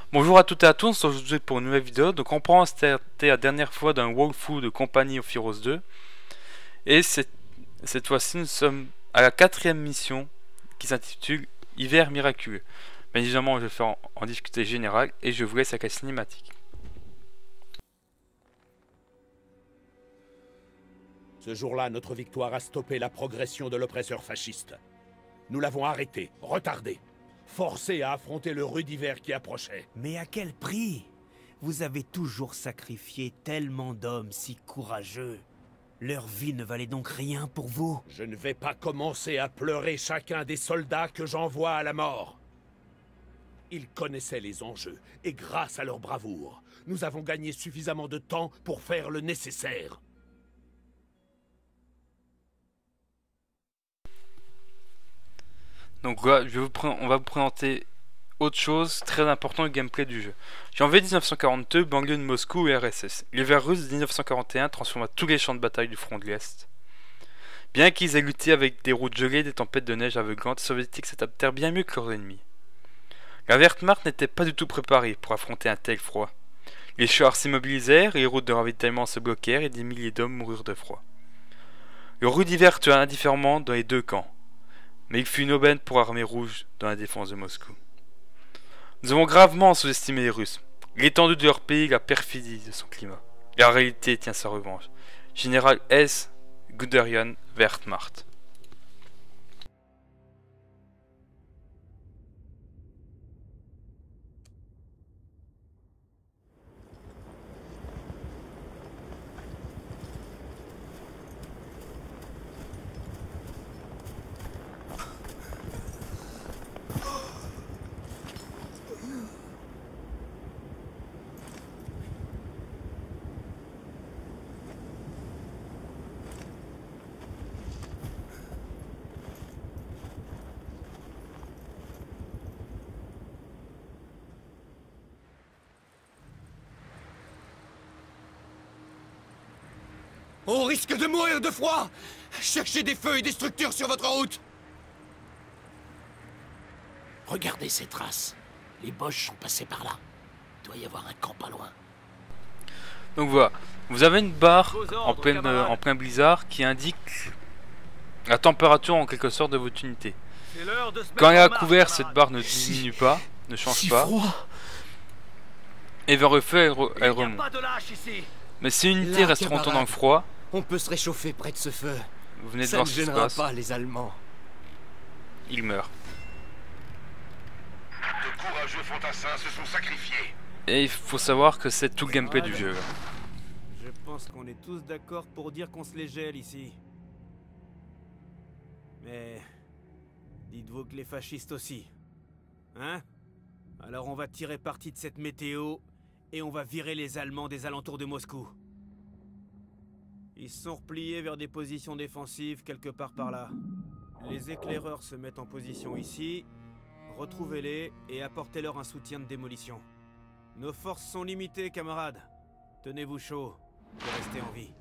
Bonjour à toutes et à tous, aujourd'hui pour une nouvelle vidéo. Donc on prend c'était la dernière fois d'un walkthrough de Company of Heroes 2. Et cette fois-ci nous sommes à la quatrième mission qui s'intitule Hiver miraculeux. Bien évidemment je vais faire en difficulté générale et je vous laisse avec la cinématique. Ce jour-là, notre victoire a stoppé la progression de l'oppresseur fasciste. Nous l'avons arrêté, retardé, forcé à affronter le rude hiver qui approchait. Mais à quel prix? Vous avez toujours sacrifié tellement d'hommes si courageux. Leur vie ne valait donc rien pour vous? Je ne vais pas commencer à pleurer chacun des soldats que j'envoie à la mort. Ils connaissaient les enjeux, et grâce à leur bravoure, nous avons gagné suffisamment de temps pour faire le nécessaire. Donc là, on va vous présenter autre chose très important du gameplay du jeu. Janvier 1942, banlieue de Moscou et RSS. L'hiver russe de 1941 transforma tous les champs de bataille du front de l'Est. Bien qu'ils aient lutté avec des routes gelées et des tempêtes de neige aveuglantes, les soviétiques s'adaptèrent bien mieux que leurs ennemis. La Wehrmacht n'était pas du tout préparée pour affronter un tel froid. Les chars s'immobilisèrent, les routes de ravitaillement se bloquèrent et des milliers d'hommes moururent de froid. Le rude hiver tua indifféremment dans les deux camps. Mais il fut une aubaine pour l'armée rouge dans la défense de Moscou. Nous avons gravement sous-estimé les Russes, l'étendue de leur pays, la perfidie de son climat. La réalité tient sa revanche. Général S. Guderian Wehrmacht. On risque de mourir de froid! Cherchez des feux et des structures sur votre route! Regardez ces traces. Les Boches sont passés par là. Il doit y avoir un camp pas loin. Donc voilà, vous avez une barre en plein blizzard qui indique la température en quelque sorte de votre unité. Quand elle est à couvert, cette barre ne diminue pas, ne change pas. Et vers le feu, elle remonte. Mais si une unité reste longtemps dans le froid, On peut se réchauffer près de ce feu. vous venez de Ça ne voir ce qui se gênera passe, pas les Allemands. il meurt. De courageux fantassins se sont sacrifiés. Et il faut savoir que c'est tout le gameplay du jeu. Je pense qu'on est tous d'accord pour dire qu'on se les gèle ici. Mais... dites-vous que les fascistes aussi. Hein? Alors on va tirer parti de cette météo et on va virer les Allemands des alentours de Moscou. Ils se sont repliés vers des positions défensives quelque part par là. Les éclaireurs se mettent en position ici. Retrouvez-les et apportez-leur un soutien de démolition. Nos forces sont limitées, camarades. Tenez-vous chaud et restez en vie.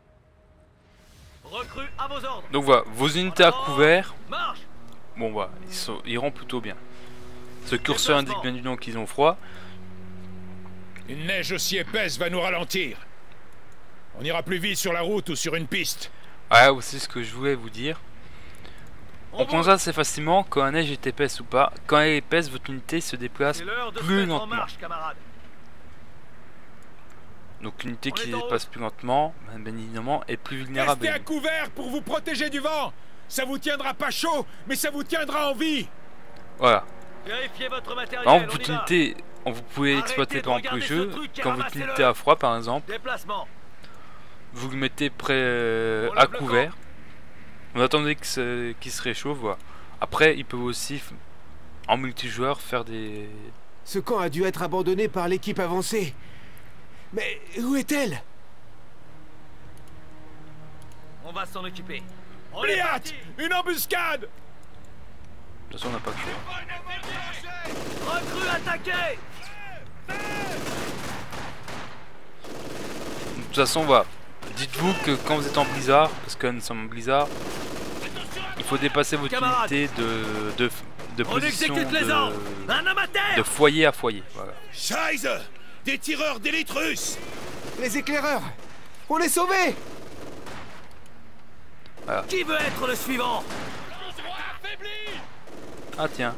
Recrue à vos ordres. Donc voilà, vos unités à couvert, Marche. bon voilà, ils iront plutôt bien. Ce curseur indique bien du nom qu'ils ont froid. Une neige aussi épaisse va nous ralentir. On ira plus vite sur la route ou sur une piste. Ah, c'est ce que je voulais vous dire. On constate assez facilement quand la neige est épaisse ou pas. Quand elle est épaisse, votre unité se déplace C'est l'heure de se plus mettre en lentement. marche, camarades. Donc l'unité On qui est en dépasse plus lentement, bien évidemment, est plus vulnérable. Restez à couvert pour vous protéger du vent. Ça vous tiendra pas chaud, mais ça vous tiendra en vie. Voilà. Vérifiez votre matériel. Par exemple, on y votre va. unité, vous pouvez Arrêtez exploiter de par exemple le regarder jeu. ce truc et Quand votre ramassez-le. unité a froid, par exemple, Déplacement. vous le mettez près On à le bloque. couvert. Vous attendez qu'il se réchauffe. Voilà. Après, ils peuvent aussi, en multijoueur, faire des... Ce camp a dû être abandonné par l'équipe avancée. Mais où est-elle? On va s'en occuper. On est Bliat, parti. une embuscade. De toute façon, on n'a pas le choix. Recrue attaquée. De toute façon, voilà. Dites-vous que quand vous êtes en blizzard, parce que nous sommes en blizzard, il faut dépasser votre Camarades. unité de On position exécute les ordres. Un homme à terre. de foyer à foyer. Voilà. Scheiße! Des tireurs d'élite russes! Les éclaireurs! On est sauvés! Qui veut être le suivant? Ah tiens.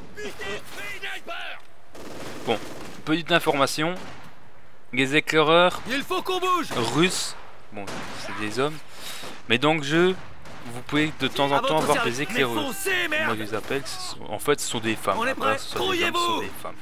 Bon, petite information. Les éclaireurs Il faut qu'on bouge. russes, bon, c'est des hommes, mais dans le jeu, vous pouvez de temps en temps avoir des éclaireurs. Mais foncez, Moi merde. je les appelle, en fait ce sont des femmes. On est Après, prêts. ce sont des hommes, ce sont Grouillez-vous. des femmes.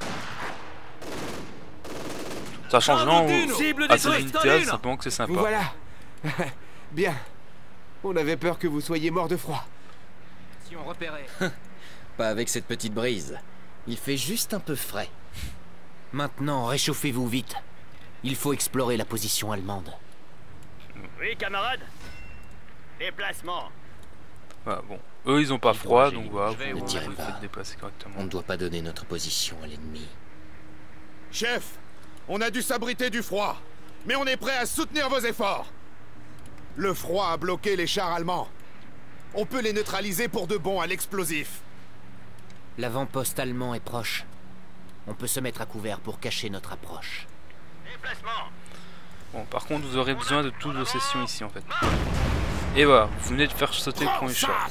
Ça change rien Cible à ces détruite, unités, Stalin. simplement que c'est sympa. Vous voilà! Bien. On avait peur que vous soyez morts de froid. Si on repérait. Pas avec cette petite brise. Il fait juste un peu frais. Maintenant, réchauffez-vous vite. Il faut explorer la position allemande. Oui, camarade. Déplacement. Voilà, bon. Eux ils ont pas froid, donc voilà, vais vous où vous on va. faites déplacer correctement. On ne doit pas donner notre position à l'ennemi. Chef, on a dû s'abriter du froid, mais on est prêt à soutenir vos efforts. Le froid a bloqué les chars allemands. On peut les neutraliser pour de bon à l'explosif. L'avant-poste allemand est proche. On peut se mettre à couvert pour cacher notre approche. Déplacement. Bon, par contre, vous aurez besoin de toutes vos sessions ici en fait. Et voilà, vous venez de faire sauter le premier char.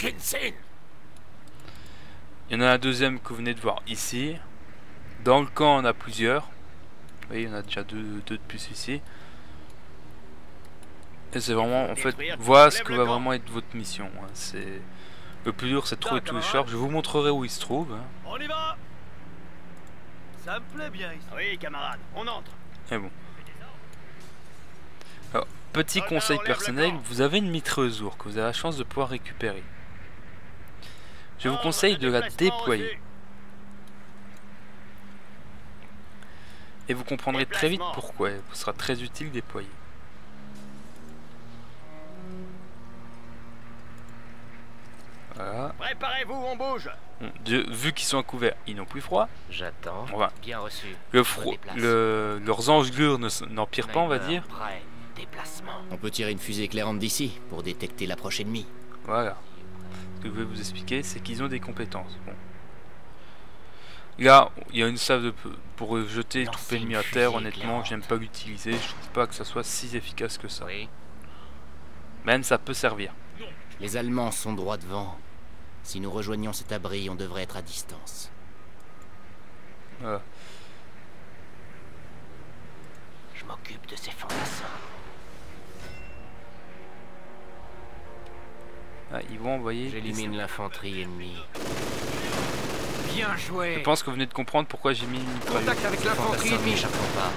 Il y en a un deuxième que vous venez de voir ici. Dans le camp, on a plusieurs. Vous voyez, il y en a déjà deux de plus ici. Et c'est vraiment, en fait, voilà ce que va vraiment être votre mission. Hein. C'est le plus dur, c'est de trouver tous les chars. Je vous montrerai où ils se trouvent. Hein. On y va. Ça me plaît bien ici. Oui, camarade. On entre. Et bon. Alors, petit conseil personnel, vous avez une mitrailleuse lourde que vous avez la chance de pouvoir récupérer. Je vous conseille de la déployer. Et vous comprendrez très vite pourquoi. Elle vous sera très utile déployer. Voilà. Préparez-vous, on bouge. Bon, vu qu'ils sont à couvert, ils n'ont plus froid. J'attends. Voilà. Bien reçu. Le Je me froid, déplace. leurs engelures n'empirent pas, on va dire. Prêt. Déplacement. On peut tirer une fusée éclairante d'ici pour détecter l'approche ennemie. Voilà. Ce que je vais vous expliquer, c'est qu'ils ont des compétences. Bon. Là, il y a une salve pour jeter les troupes ennemies à terre. Honnêtement, j'aime pas l'utiliser. Je trouve pas que ça soit si efficace que ça. Oui. Même ça peut servir. Les Allemands sont droit devant. Si nous rejoignions cet abri, on devrait être à distance. Voilà. Je m'occupe de ces fantassins. Ah, ils vont envoyer. J'élimine l'infanterie ennemie. Bien joué. Je pense que vous venez de comprendre pourquoi j'ai mis une mitrailleuse. Contact avec l'infanterie Fantassins ennemie. n'échapperont pas.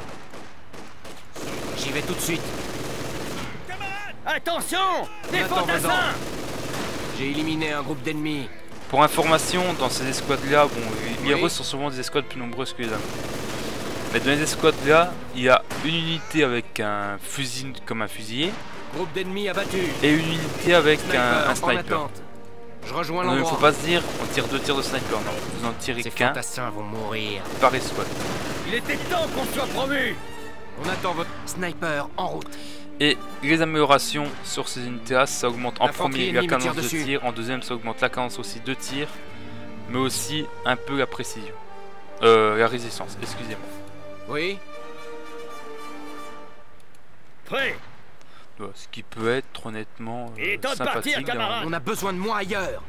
J'y vais tout de suite. Attention. Des Attends, fantassins. Bazan. J'ai éliminé un groupe d'ennemis. Pour information, dans ces escouades-là, bon, les Oui. Russes sont souvent des escouades plus nombreuses que les Allemands. Mais dans les escouades-là, il y a une unité avec un fusil comme un fusilier Groupe d'ennemis abattu. et une unité avec un En sniper. attente. Je rejoins Il ne l'endroit. faut pas se dire on tire 2 tirs de sniper, non, vous en tirez Ces qu'un fantassins vont mourir. par escouade. Il était temps qu'on soit promu. On attend votre... Sniper en route. Et les améliorations sur ces unités-là, ça augmente en L'infanterie premier la ennemie me tire cadence de dessus. tir, en deuxième ça augmente la cadence aussi de tir, mais aussi un peu la précision. La résistance, excusez-moi. Oui. Prêt. Voilà, ce qui peut être honnêtement Il est temps de partir, sympathique camarade. d'avoir- On a besoin de moi ailleurs.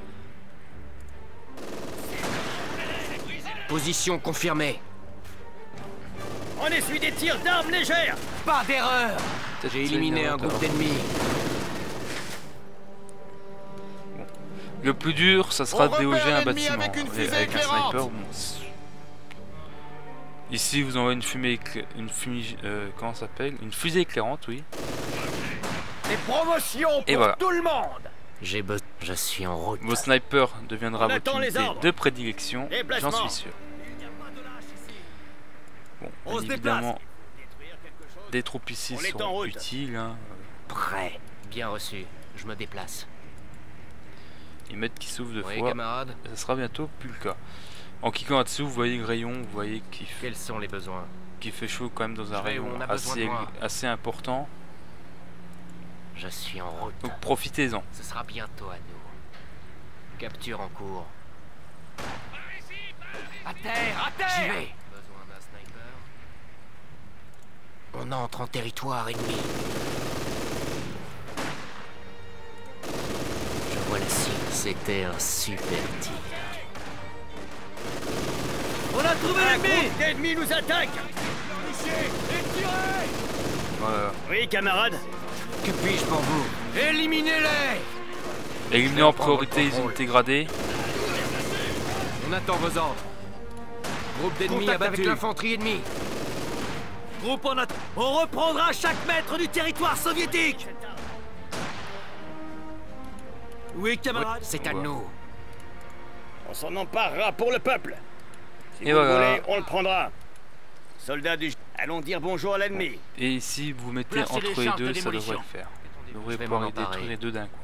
Position confirmée. On essuie des tirs d'armes légères. Pas d'erreur. Peut-être J'ai éliminé un groupe d'ennemis. Le plus dur, ça sera On de déloger repère un l'ennemi bâtiment avec une fusée avec un éclairante. sniper. Bon, ici, vous envoyez une fumée, comment ça s'appelle? Une fusée éclairante, oui. Des promotions Et pour voilà. tout le monde. J'ai besoin. Je suis en route. Vos snipers deviendra On votre attend les unité ordres. de prédilection, j'en Déplacement. suis sûr. Bon, On bien se déplace. évidemment, des troupes ici On est en sont route. utiles. Hein. Prêt. Bien reçu. Je me déplace. Ils mettent qui s'ouvre deux Oui, fois. camarade. Et ça sera bientôt plus le cas. En cliquant là-dessous, vous voyez le rayon, vous voyez Quels sont les besoins? qu'il fait chaud quand même dans un Je vais où rayon on a besoin de assez, moi. assez important. Je suis en route. Donc profitez-en. Ce sera bientôt à nous. Capture en cours. À terre! À terre! J'y vais! Besoin d'un sniper? On entre en territoire ennemi. Je vois la cible. C'était un super tir. On a trouvé l'ennemi! L'ennemi nous attaque! Voilà. Oui, camarade. Que puis-je pour vous? Éliminez-les! Éliminer en priorité les unités gradées. On attend vos ordres. Groupe d'ennemis abattu. Avec l'infanterie ennemie. Groupe en attaque. On reprendra chaque mètre du territoire soviétique! Oui, camarade. C'est à nous. On s'en emparera pour le peuple. Si Et vous voilà. voulez, on le prendra. Soldats du... Allons dire bonjour à l'ennemi. Et ici, vous mettez Placez entre les les charges deux, de ça devrait démolition. le faire. Vous devrez Je vais pouvoir m'en les détruire emparer. les deux d'un coup.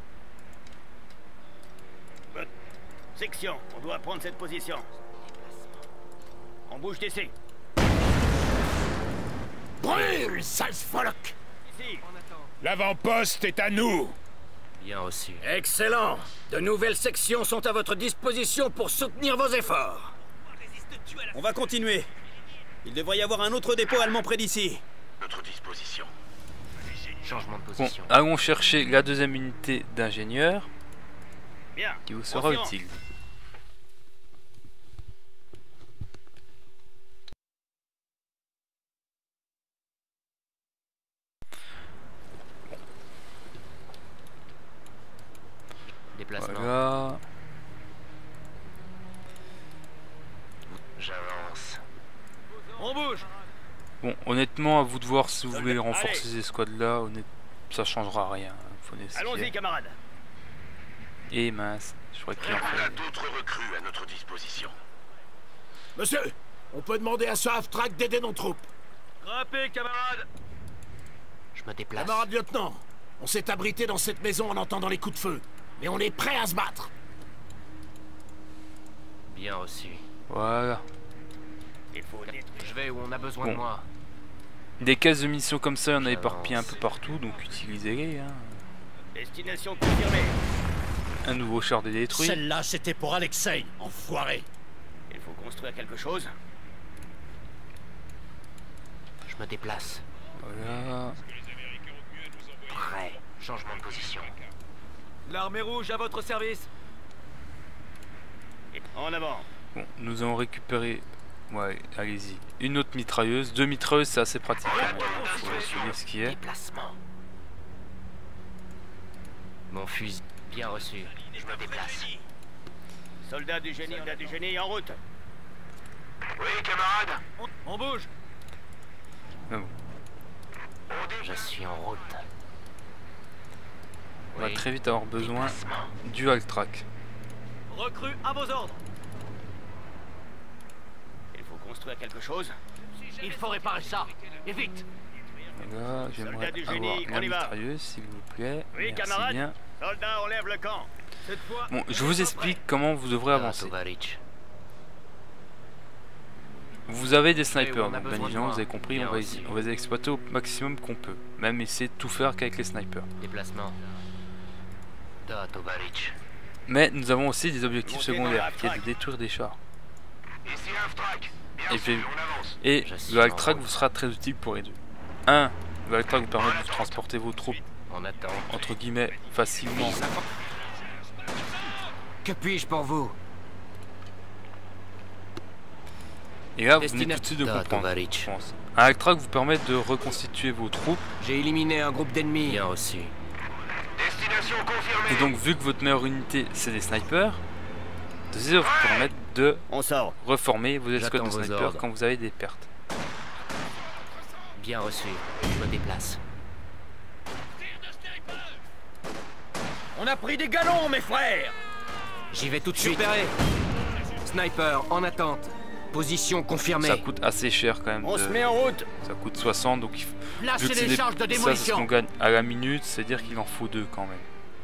Section, on doit prendre cette position. On bouge d'ici. Brûle, sale Sfolok! Ici. L'avant-poste est à nous. Bien reçu. Excellent. De nouvelles sections sont à votre disposition pour soutenir vos efforts. On va continuer. Il devrait y avoir un autre dépôt allemand près d'ici. Notre disposition. Changement de Bon, position. allons chercher la deuxième unité d'ingénieurs Bien. qui vous sera Conscient. utile. Déplacement. Voilà. J'avance. On bouge. Bon, honnêtement, à vous de voir si vous voulez Allez. renforcer ces escouades-là. Ça changera rien. Faut Allons-y, essayer. camarade. Et mince, je crois qu'il en fait. D'autres recrues à notre disposition. Monsieur, on peut demander à ce half-track d'aider nos troupes. Grimpez, camarade. Je me déplace. Camarade lieutenant, on s'est abrité dans cette maison en entendant les coups de feu. Mais on est prêt à se battre. Bien reçu. Voilà. Il faut détruire. Je vais où on a besoin Bon. de moi. Des caisses de munitions comme ça, il y en a J'avance. éparpillées un peu partout, donc utilisez-les. Hein. Destination confirmée. Un nouveau char de détruit. Celle-là, c'était pour Alexei, enfoiré. Il faut construire quelque chose. Je me déplace. Voilà. Prêt. Changement de position. L'armée rouge à votre service. En avant. Bon, nous allons récupérer. Ouais, allez-y. Une autre mitrailleuse. 2 mitrailleuses, c'est assez pratique. Hein. Faut se dire ce qui est. Déplacement. Mon fusil. Bien reçu. Je me déplace. Soldats du génie en route. Oui, camarade. On bouge. Ah bon. Je suis en route. On va Oui. très vite avoir besoin Déplacement. du haltrack. Recrue à vos ordres. Il faut construire quelque chose. Il faut réparer ça. Et vite. Voilà, j'aimerais Soldats du génie, avoir on la y va. mitrailleuse, s'il vous plaît. Oui, Merci camarade. bien. Soldats, on lève le camp. Cette fois. Bon, je vous explique comment vous devrez avancer. Tovarich. Vous avez des Oui, snipers, on a donc bien besoin de évidemment, moi. vous avez compris, Bien on va, aussi. on va les exploiter au maximum qu'on peut. Même essayer de tout faire qu'avec les snipers. Déplacement. Da Tovarich. Mais nous avons aussi des objectifs Montez dans secondaires, le qui est de half-track. détruire des chars. Ici half-track. Bien Et, sûr, puis- on avance. et Je suis le en half-track route. vous sera très utile pour les deux. 1. Le half-track vous permet de transporter vos troupes, On attend. entre guillemets, facilement. Que puis-je pour vous? Et là, vous venez tout de suite de Da comprendre, Tovarich. je pense. Un half-track vous permet de reconstituer vos troupes. J'ai éliminé un groupe d'ennemis. Bien reçu. Destination confirmée. Et donc, vu que votre meilleure unité, c'est des snipers, ça va vous permettre de On sort. reformer vos escouades de J'attends vos snipers ordres. quand vous avez des pertes. Bien reçu. Je me déplace. On a pris des galons, mes frères. J'y vais tout de suite. Repéré. Sniper en attente. Position confirmée. Ça coûte assez cher quand même. On se met en route. Ça coûte 60, donc vu Placez que c'est les charges de ça, c'est ce démolition. qu'on gagne à la minute, c'est-à-dire qu'il en faut 2 quand même.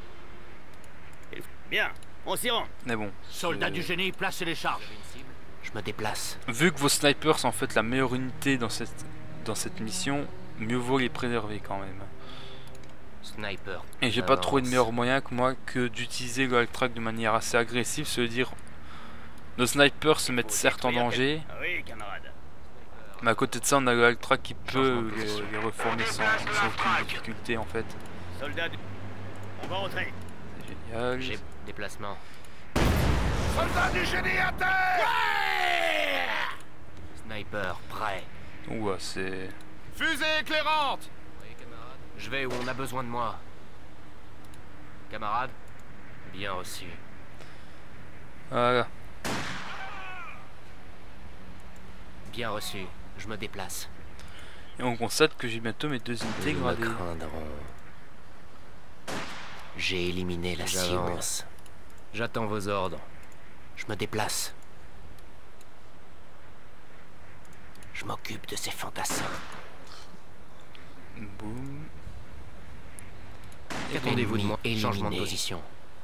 Bien. On s'y rend. Mais bon. Soldats c'est- du génie, placez les charges. Je me déplace. Vu que vos snipers sont en fait la meilleure unité dans cette mission, mieux vaut les préserver quand même. Sniper. Et j'ai pas trouvé de Avance. meilleur moyen que moi que d'utiliser le half-track de manière assez agressive, se dire Nos snipers se mettent certes en danger, Ah oui, camarade. mais à côté de ça, on a le Altra qui peut les reformer sans aucune difficulté en fait. Soldat, on va rentrer. C'est génial. J'ai déplacement. Soldats du génie à terre! Sniper, prêt. Ouais, c'est... Fusée éclairante! Oui, camarade. Je vais où on a besoin de moi. Camarade, bien reçu. Voilà. Bien reçu. Je me déplace. Et on constate que j'ai bientôt mes 2 unités Ils me gradées. craindront. J'ai éliminé la cible. J'avance. J'attends vos ordres. Je me déplace. Je m'occupe de ces fantassins. Boum. Qu'attendez-vous de moi? Éliminé. Changement de position.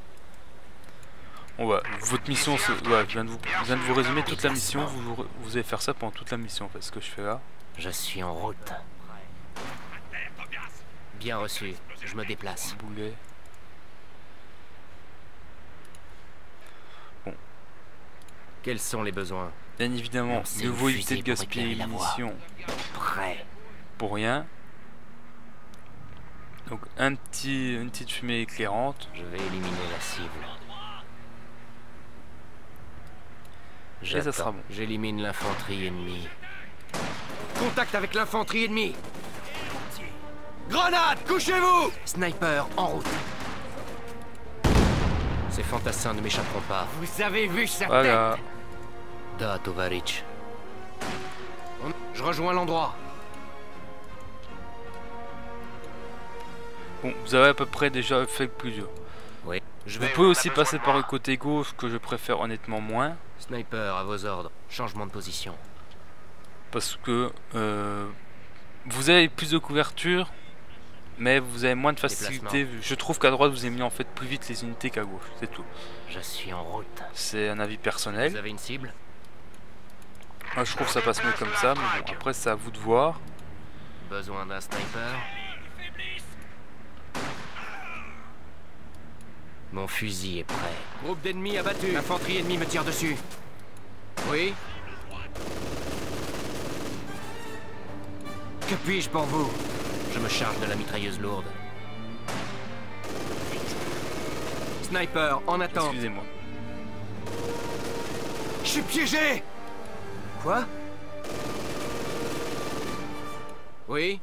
Bon bah, votre mission, ouais, je viens de vous résumer toute la mission, vous allez faire ça pendant toute la mission en fait, ce que je fais là. Je suis en route. Bien reçu. Je me déplace. Boulet. Quels sont les besoins? Bien évidemment, C'est mieux une vaut éviter fusée de pour gaspiller les éclairer la voie. munitions Prêt. pour rien. Donc une petite fumée éclairante. Je vais éliminer la cible. Et ça sera bon. J'élimine l'infanterie ennemie. Contact avec l'infanterie ennemie. Grenade, couchez-vous! Sniper, en route. Ces fantassins ne m'échapperont pas. Vous avez vu sa Voilà. Da Tovaric. Je rejoins l'endroit. Bon, vous avez à peu près déjà fait plusieurs. Oui. Vous pouvez aussi passer par le côté gauche, que je préfère honnêtement moins. Sniper, à vos ordres. Changement de position. Parce que vous avez plus de couverture, mais vous avez moins de facilité. Je trouve qu'à droite vous éliminez en fait plus vite les unités qu'à gauche, c'est tout. Je suis en route. C'est un avis Vous personnel. avez une cible? Moi je trouve que ça passe mieux comme ça, mais bon, après c'est à vous de voir. Besoin d'un sniper? Mon fusil est prêt. Groupe d'ennemis abattu. L'infanterie ennemie me tire dessus. Oui? Que puis-je pour vous? Je me charge de la mitrailleuse lourde. Sniper, en attente. Excusez-moi. Je suis piégé! Quoi? Oui?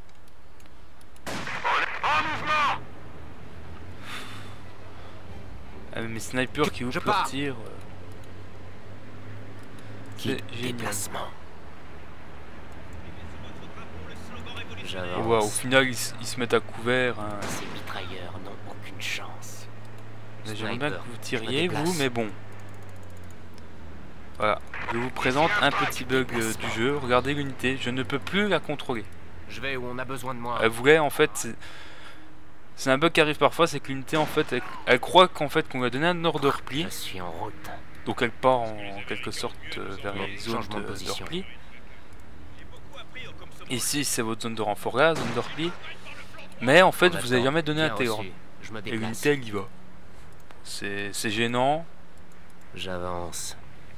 Mes snipers qui ouvrent leur pars. tir. C'est génial. Déplacement. J'avance. Ouais, au final ils se mettent à couvert. Hein. Ces mitrailleurs n'ont aucune chance. J'aimerais bien que Sniper, vous je me tiriez déplace. vous, mais bon. Voilà, je vous présente un petit bug du jeu. Regardez l'unité, je ne peux plus la contrôler. Je vais où on a besoin de moi. Elle voulait en fait, c'est un bug qui arrive parfois, c'est que l'unité en fait, elle croit qu'en fait qu'on lui a donné un ordre de repli, Je suis en route. donc elle part en quelque sorte vers les zones Changement de de position. repli. Ici c'est votre zone de renfort là, zone de repli. Mais en fait On vous avez attend. jamais donné Bien un tel ordre. reçu. Je me Et déplace. l'unité elle y va. C'est gênant. J'avance.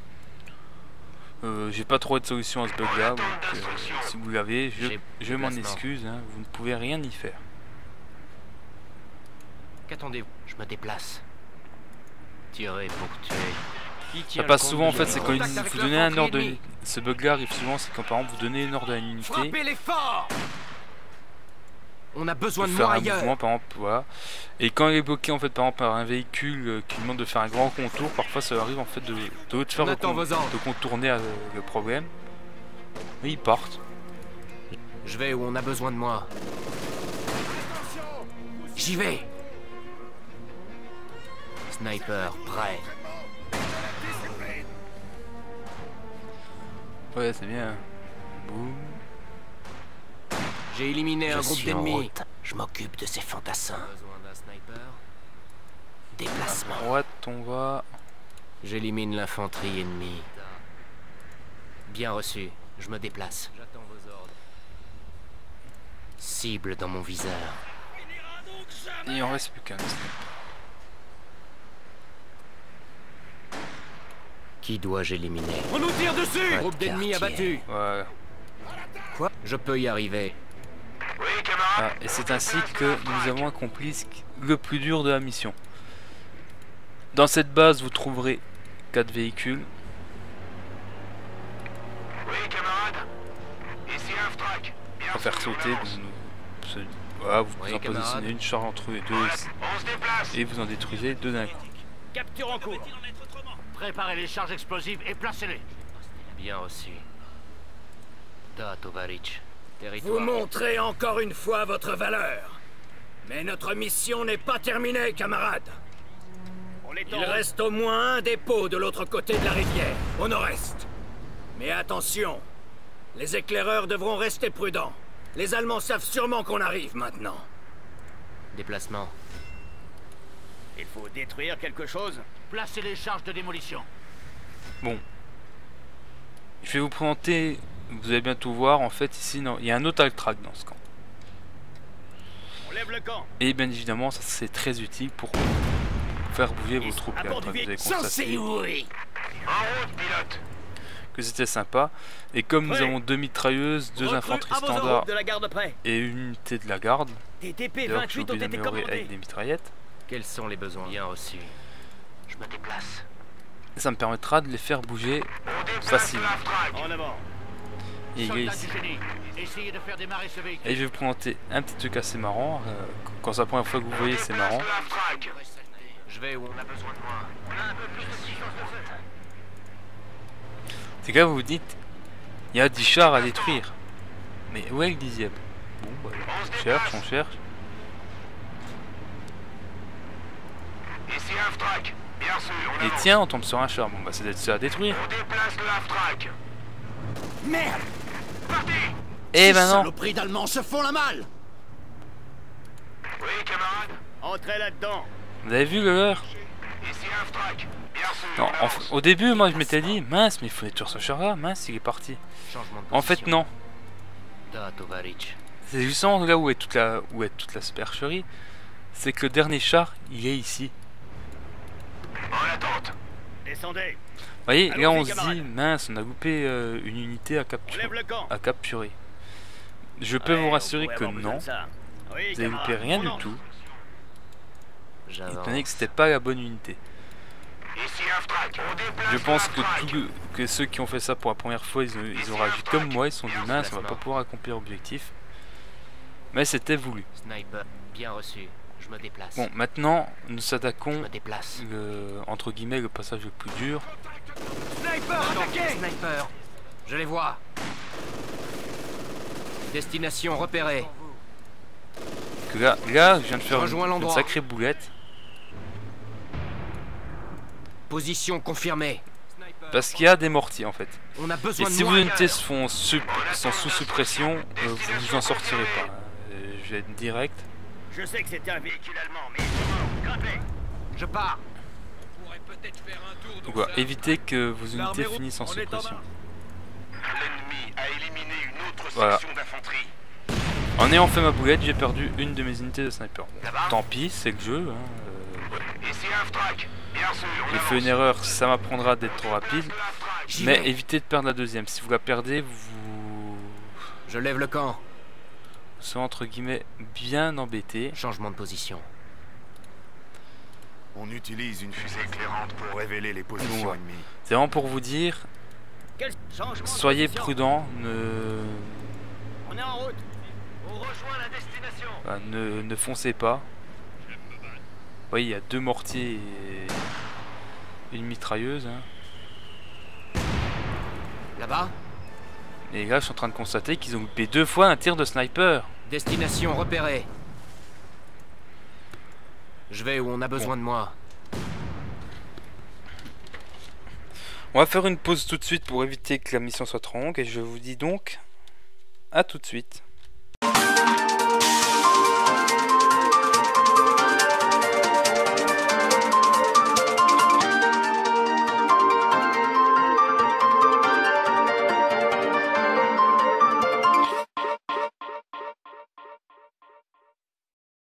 J'ai pas trouvé de solution à ce bug là, donc si vous l'avez, J'ai je m'en déplacement. excuse, hein, vous ne pouvez rien y faire. Qu'attendez-vous? Je me déplace. Tirer pour tuer. Qui Ça tient passe le souvent en compte fait, du c'est général? quand Contact avec vous donnez un ordre de... l'infanterie ennemie. Ce bug là arrive souvent, c'est quand par exemple vous donnez un ordre à une unité. Frappez les forts! On a besoin de Faire moi un ailleurs. mouvement par exemple, voilà. Et quand il est bloqué en fait par exemple par un véhicule qui demande de faire un grand contour, parfois ça arrive en fait de faire On attend vos ordres. de contourner le problème. Mais ils partent. Je vais où on a besoin de moi. J'y vais. Sniper, prêt. Ouais, c'est bien. Boum. J'ai éliminé un Je groupe suis en d'ennemis. route. Je m'occupe de ces fantassins. Besoin d'un sniper. Déplacement. À droite, on va. J'élimine l'infanterie ennemie. Bien reçu. Je me déplace. J'attends vos ordres. Cible dans mon viseur. Il en reste plus qu'un. Qui dois-je éliminer? On nous tire dessus! Groupe d'ennemis abattu. Voilà. Quoi? Je peux y arriver. Ah, et c'est ainsi que nous avons accompli le plus dur de la mission. Dans cette base, vous trouverez 4 véhicules. On va faire sauter. Voilà, vous en positionnez une charge entre les deux et vous en détruisez deux d'un coup. Capture en cours. Préparez les charges explosives et placez-les. Bien reçu. Da Tovaric. Vous Territoire. montrez encore une fois votre valeur. Mais notre mission n'est pas terminée, camarades. On est Il reste au moins un dépôt de l'autre côté de la rivière, au nord-est. Mais attention, les éclaireurs devront rester prudents. Les Allemands savent sûrement qu'on arrive maintenant. Déplacement. Il faut détruire quelque chose. Placez les charges de démolition. Bon. Je vais vous présenter, vous allez bientôt voir, en fait ici non, il y a un autre track dans ce camp. On lève le camp. Et bien évidemment ça c'est très utile pour faire bouger vos troupes. à Là, bord du vous avez véhicule. constaté oui. que c'était sympa. Et comme nous Ouais. avons 2 mitrailleuses, 2 Recrues infanteries à vos standards ordres de la garde près. et une unité de la garde, Des TP d'ailleurs que j'ai 28 ont oublié été d'améliorer commandés. avec des mitraillettes, Quels sont les besoins? Bien reçu. Je me déplace. ça me permettra de les faire bouger facilement. En avant. Et il est Soldats ici. du génie, essayez de faire démarrer ce véhicule. Et je vais vous présenter un petit truc assez marrant. Quand c'est la première fois que vous voyez, c'est marrant. Je vais où on a besoin de moi. C'est que là vous vous dites, il y a 10 chars à détruire. Mais où est le 10e? Bon, bah, on cherche, on cherche. Ici Half-Track, bien sûr. Et tiens, on tombe sur un char. Bon, bah, c'est d'être ça à détruire. On déplace le Half-Track. Merde! Et ben non. Saloperies d'Allemands se font la malle! Oui, camarade. Entrez là-dedans. Vous avez vu le leur? Ici Half-Track, bien sûr. Non, au début, moi je m'étais dit, mince, mais il faut détruire ce char là. Mince, il est parti. Changement de En fait, position. non. Da Tovaric. C'est justement là où est toute la supercherie. C'est que le dernier char, il est ici. En attente. Descendez. Vous voyez, là Allons-y, on se camarades. dit, mince, on a loupé une unité à On lève le camp. capturer. Je peux Ouais, vous on rassurer pourrait que avoir besoin non, de ça. Oui, vous avez loupé camarades, rien on du lance. tout, étant J'avance. donné que c'était pas la bonne unité. Ici Half-Track, on déplace Je pense le que, Half-Track. que ceux qui ont fait ça pour la première fois, ils ont réagi comme moi, ils se sont dit, mince, on va pas pouvoir accomplir l'objectif. Mais c'était voulu. Sniper. Bien reçu. Je me déplace. Bon, maintenant, nous Je attaquons me déplace. entre guillemets, le passage le plus dur. Sniper, attaquez! Sniper. Je les vois. Destination repérée. Que là, je viens de faire Rejoins une l'endroit. sacrée boulette. Position confirmée. Parce qu'il y a des mortiers en fait. On a Et besoin de si vos moi. unités sont sous suppression, vous vous en sortirez pas. Je vais être direct. Je sais que c'était un véhicule allemand, mais ils sont morts. Grimpez. Je pars. Donc voilà, évitez que vos unités finissent en suppression. L'ennemi a éliminé une autre Voilà. section d'infanterie. En ayant fait ma boulette, j'ai perdu une de mes unités de sniper. Bon, tant pis, c'est le jeu. Hein. Ici Half-Track, bien sûr. J'ai fait une erreur, ça m'apprendra d'être trop rapide. Mais évitez de perdre la deuxième. Si vous la perdez, vous Je lève le camp. serez entre guillemets bien embêté. Changement de position. On utilise une fusée éclairante pour révéler les positions Ouais. ennemies. C'est vraiment pour vous dire, Quel changement de soyez position. prudents, On est en route. On rejoint la destination. ne foncez pas. Vous voyez, il y a 2 mortiers et une mitrailleuse. Hein. Là-bas. Et là, je suis en train de constater qu'ils ont loupé 2 fois un tir de sniper. Destination repérée. Je vais où on a besoin de moi. On va faire une pause tout de suite pour éviter que la mission soit trop longue. Et je vous dis donc à tout de suite.